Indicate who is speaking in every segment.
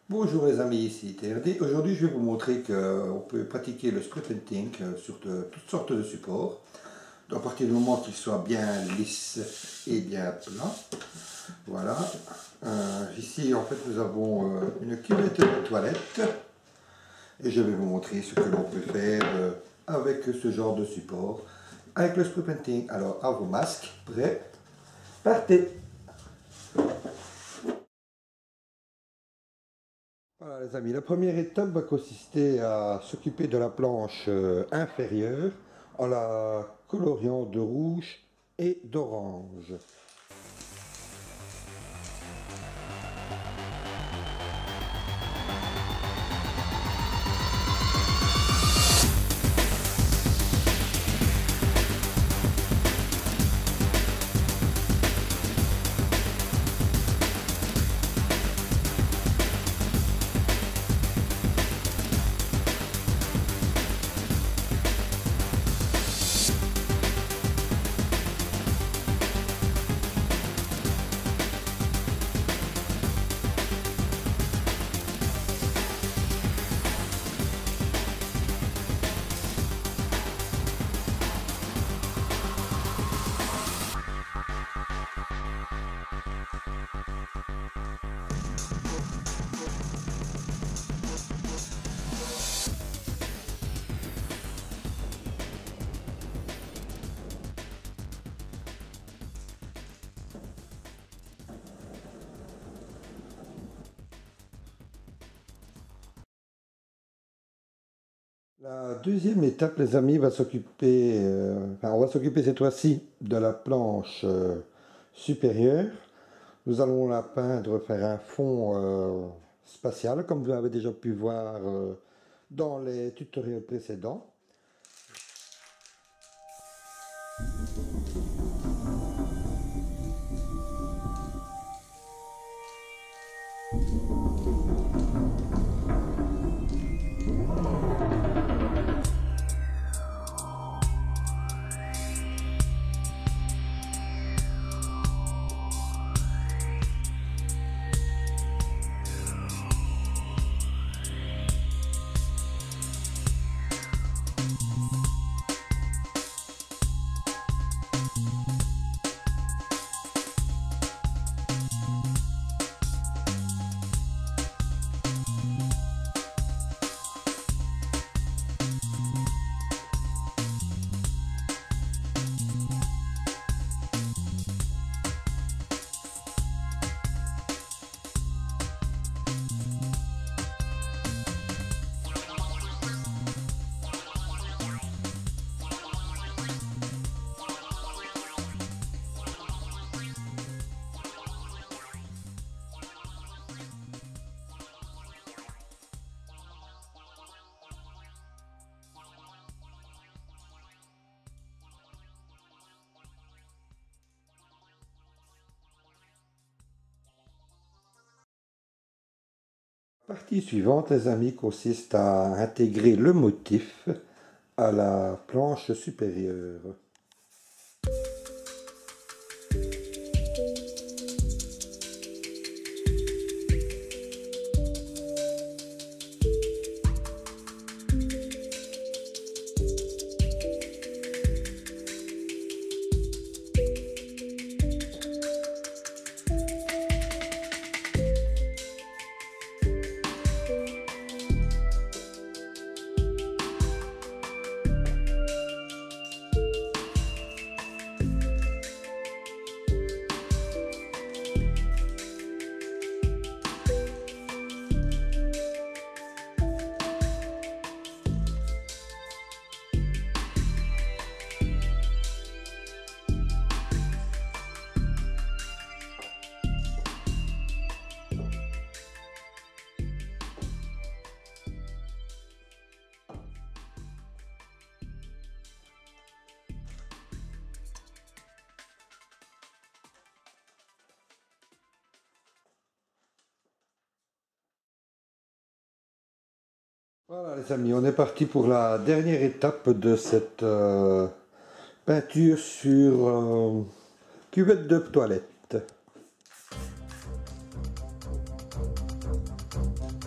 Speaker 1: Bonjour les amis, ici TRD. Aujourd'hui je vais vous montrer qu'on peut pratiquer le spray painting sur toutes sortes de supports. À partir du moment qu'il soit bien lisse et bien plat. Voilà. Ici en fait nous avons une cuvette de toilette. Et je vais vous montrer ce que l'on peut faire avec ce genre de support. Avec le spray painting. Alors à vos masques, prêts, partez! Voilà les amis, la première étape va consister à s'occuper de la planche inférieure en la coloriant de rouge et d'orange. La deuxième étape, les amis, va s'occuper, on va s'occuper cette fois-ci de la planche supérieure. Nous allons la peindre, faire un fond spatial, comme vous avez déjà pu voir dans les tutoriels précédents. La partie suivante, les amis, consiste à intégrer le motif à la planche supérieure. Voilà les amis, on est parti pour la dernière étape de cette peinture sur cuvette de toilette.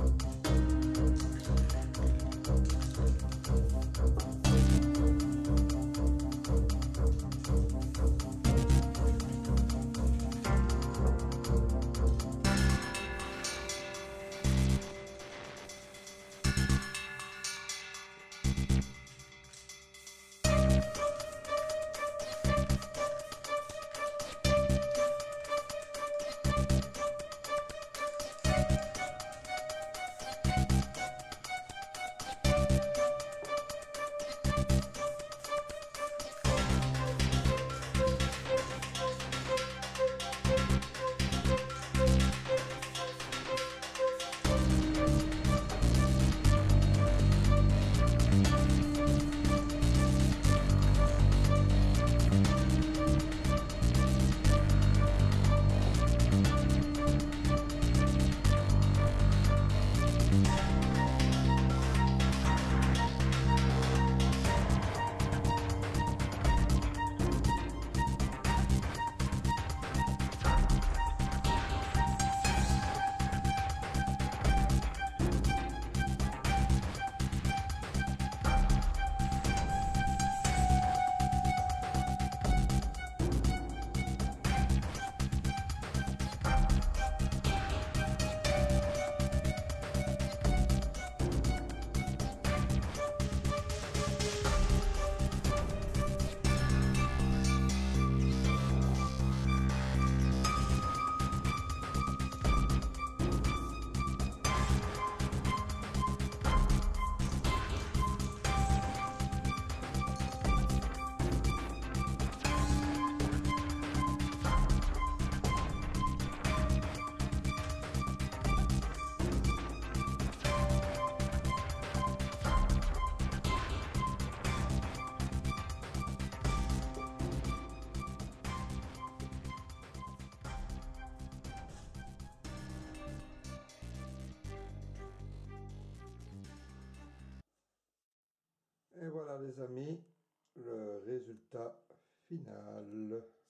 Speaker 1: les amis, le résultat final.